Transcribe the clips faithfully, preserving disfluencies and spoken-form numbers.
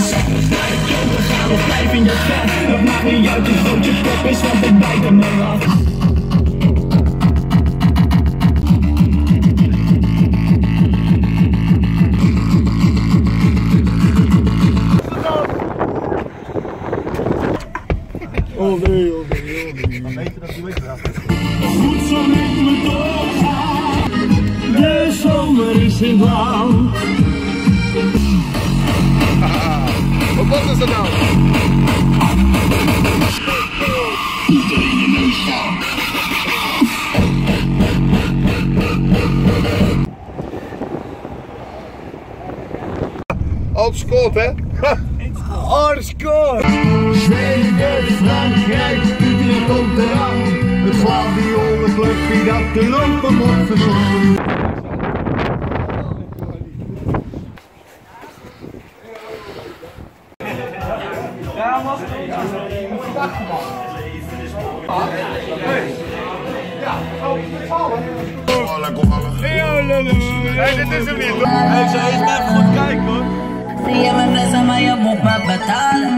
Of blijf in je vet, het maakt niet uit hoe groot je kop is, want ik bijt er mee af. Oh nee, oh nee, oh nee. Dan weet je dat je weet dat. Goed zo met me doorgaan, de zomer is in blauw. Wat was is dat nou? Iedereen je neus gaan. Al scoort, hè? Al scoort! Zweden, Frankrijk, Utrecht komt eraan. Het gladiolenclubje dat de lopen moet verslaan. Ja, man. Oh, lekker mannen. Hey, dit is hem niet hoor. Hey, ze eens even goed kijken hoor. Si ella me abraza, más yo voy pa' betalen.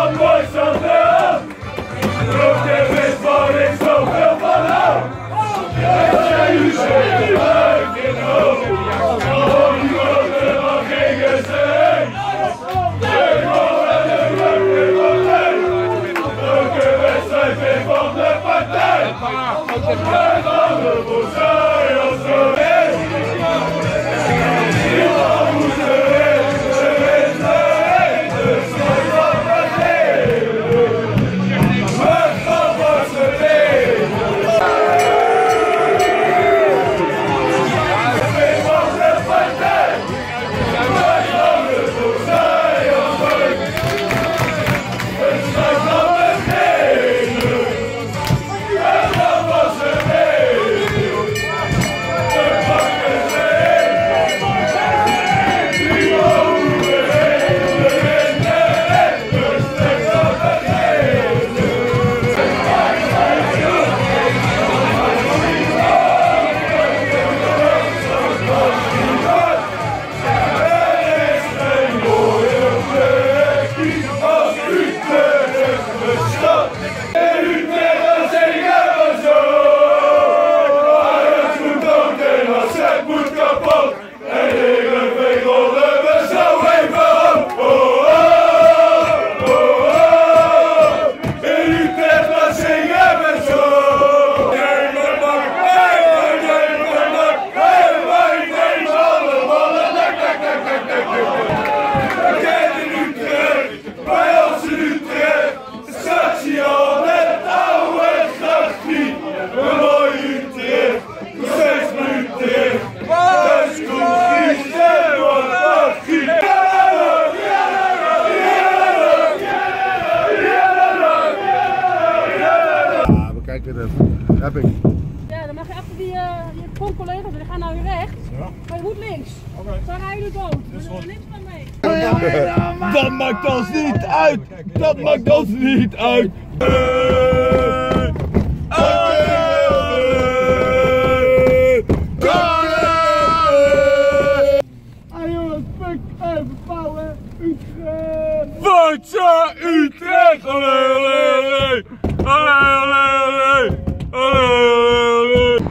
Kijk dit even. Heb ik. Ja, dan mag je achter die, uh, je collega's, die gaan nou weer rechts. Ja. Maar je moet links. Oké. Okay. Dan rijden we dood. Dus er is niks van mee. Dat maakt ons niet uit. Dat maakt ons niet uit. Ah jongens, fuck even bouwen. Utrecht. Forza Utrecht. Olé, olé, olé. Olé, olé, olé. Olé, olé, olé.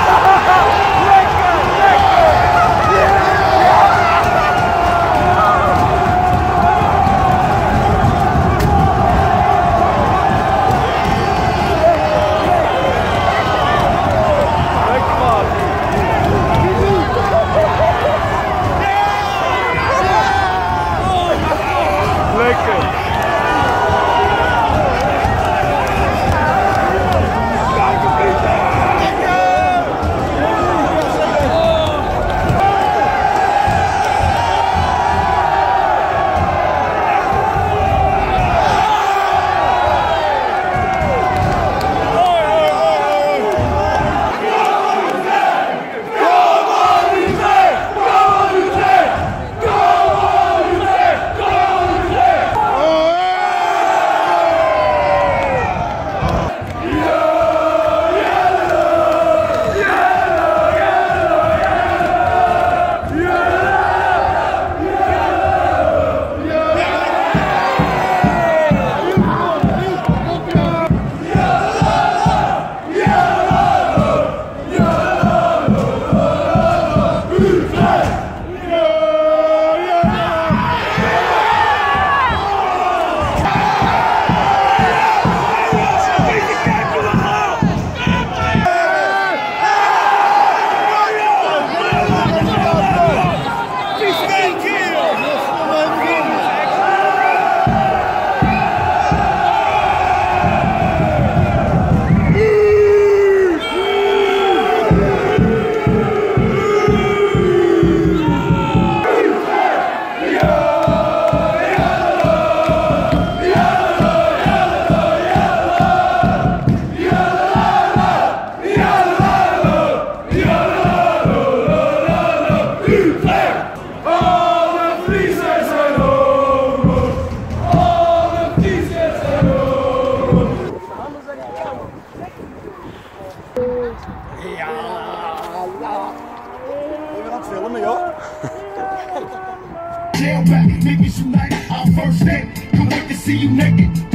Jailback, niggas unite, our first day. Can't wait to see you naked.